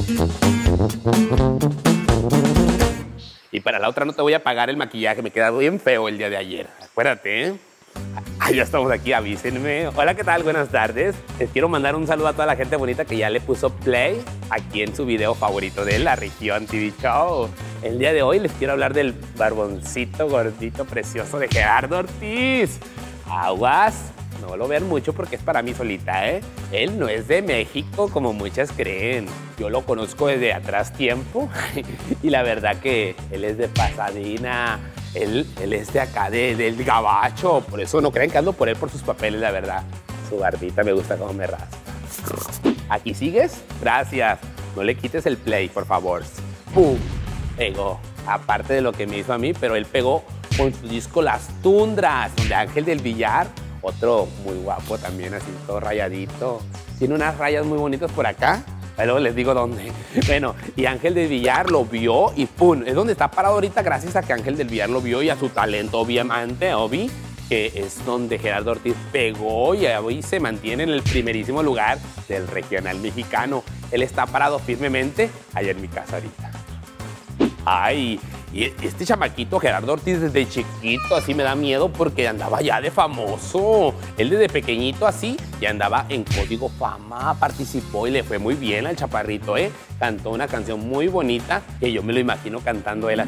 Y para la otra no te voy a pagar el maquillaje, me queda bien feo el día de ayer. Acuérdate, ¿eh? Ya estamos aquí, avísenme. Hola, ¿qué tal? Buenas tardes. Les quiero mandar un saludo a toda la gente bonita que ya le puso play aquí en su video favorito de La Región TV Show. El día de hoy les quiero hablar del barboncito gordito precioso de Gerardo Ortiz. Aguas, no lo vean mucho porque es para mí solita, ¿eh? Él no es de México como muchas creen. Yo lo conozco desde atrás tiempo y la verdad que él es de Pasadena. Él es de acá, del gabacho. Por eso no crean que ando por él por sus papeles, la verdad. Su barbita me gusta cómo me raspa. ¿Aquí sigues? Gracias. No le quites el play, por favor. ¡Pum! Pegó. Aparte de lo que me hizo a mí, pero él pegó con su disco Las Tundras, donde Ángel del Villar, otro muy guapo también, así todo rayadito. Tiene unas rayas muy bonitas por acá. Luego les digo dónde. Bueno, y Ángel del Villar lo vio y ¡pum! Es donde está parado ahorita gracias a que Ángel del Villar lo vio y a su talento, obviamente, que es donde Gerardo Ortiz pegó y hoy se mantiene en el primerísimo lugar del regional mexicano. Él está parado firmemente allá en mi casa ahorita. Ay, y este chamaquito Gerardo Ortiz desde chiquito así me da miedo porque andaba ya de famoso. Él desde pequeñito así ya andaba en Código Fama, participó y le fue muy bien al chaparrito, ¿eh? Cantó una canción muy bonita que yo me lo imagino cantando él así.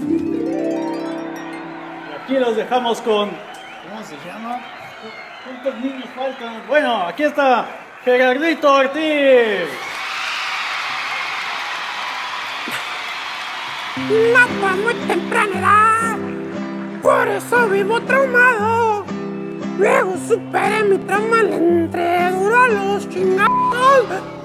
Y aquí los dejamos con... ¿Cómo se llama? ¿Cuántos niños faltan? Bueno, aquí está Gerardito Ortiz. Nato a muy temprana edad, por eso vivo traumado. Luego superé mi trauma, le entré duro a los chingados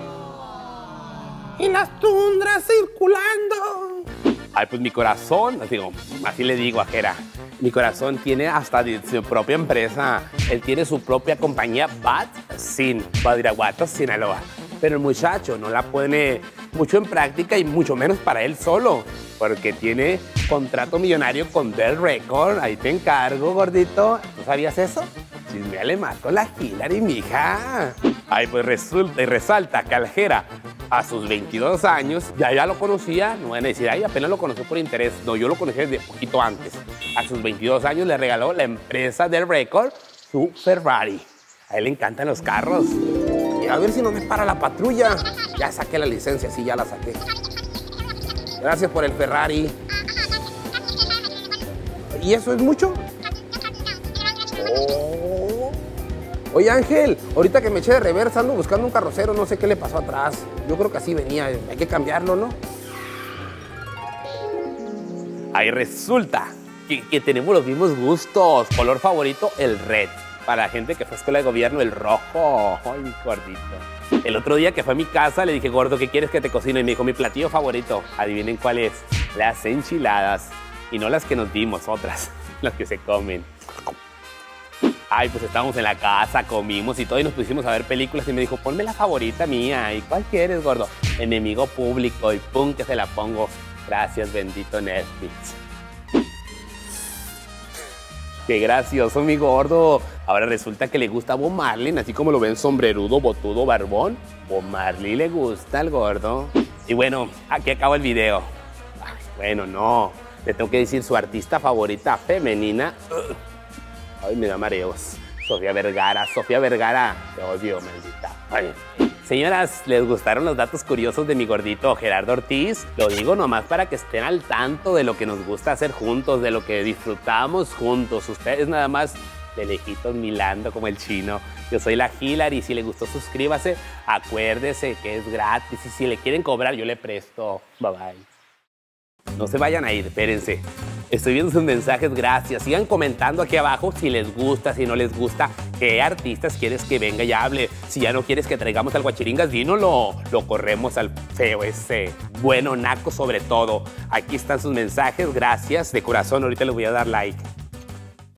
y las tundras circulando. Ay, pues mi corazón, así le digo a Gera, mi corazón tiene hasta su propia empresa. Él tiene su propia compañía, Bad Sin, Badiraguato, Sinaloa. Pero el muchacho no la pone mucho en práctica y mucho menos para él solo, porque tiene contrato millonario con Del Record. Ahí te encargo, gordito. ¿No sabías eso? Chismeale más con la Hillary, mija. Ay, pues resulta y resalta que Aljera, a sus 22 años, ya lo conocía. No van a decir, ay, apenas lo conoció por interés. No, yo lo conocí desde poquito antes. A sus 22 años le regaló la empresa Del Record su Ferrari. A él le encantan los carros. Y a ver si no me para la patrulla. Ya saqué la licencia, sí, ya la saqué. Gracias por el Ferrari. ¿Y eso es mucho? Oh. Oye, Ángel, ahorita que me eché de reversa ando buscando un carrocero, no sé qué le pasó atrás. Yo creo que así venía, hay que cambiarlo, ¿no? Ahí resulta que tenemos los mismos gustos. Color favorito, el red. Para la gente que fue a escuela de gobierno, el rojo. Ay, mi gordito. El otro día que fue a mi casa, le dije, gordo, ¿qué quieres que te cocine? Y me dijo, mi platillo favorito. Adivinen cuál es. Las enchiladas. Y no las que nos dimos, otras. Las que se comen. Ay, pues estábamos en la casa, comimos y todo, y nos pusimos a ver películas. Y me dijo, ponme la favorita mía. ¿Y cuál quieres, gordo? Enemigo Público. Y pum, que se la pongo. Gracias, bendito Netflix. Qué gracioso, mi gordo. Ahora resulta que le gusta Bob Marley, así como lo ven sombrerudo, botudo, barbón. Bob Marley le gusta al gordo. Y bueno, aquí acaba el video. Ay, bueno, no. Le tengo que decir su artista favorita femenina. Ay, me da mareos. Sofía Vergara. Sofía Vergara. Te odio, maldita. Ay. Señoras, ¿les gustaron los datos curiosos de mi gordito Gerardo Ortiz? Lo digo nomás para que estén al tanto de lo que nos gusta hacer juntos, de lo que disfrutamos juntos. Ustedes nada más de lejitos milando como el chino. Yo soy la Hillary y si les gustó suscríbase. Acuérdese que es gratis y si le quieren cobrar yo le presto. Bye bye. No se vayan a ir, espérense. Estoy viendo sus mensajes, gracias. Sigan comentando aquí abajo si les gusta, si no les gusta, qué artistas quieres que venga y hable. Si ya no quieres que traigamos al Guachiringas, dínoslo. Lo corremos al feo ese. Bueno, naco sobre todo. Aquí están sus mensajes, gracias. De corazón, ahorita les voy a dar like.